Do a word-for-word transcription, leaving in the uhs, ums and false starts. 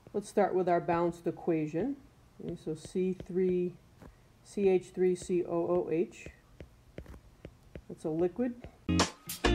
Let's start with our balanced equation. Okay, so C three, C H three C O O H. It's a liquid.